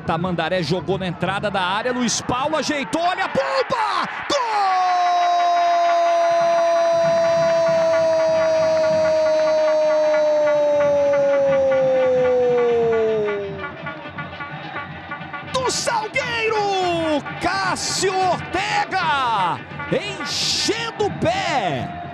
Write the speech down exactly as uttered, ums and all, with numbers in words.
Tamandaré jogou na entrada da área, Luiz Paulo ajeitou, olha a bomba! Gol! Do Salgueiro! Cássio Ortega! Enchendo o pé!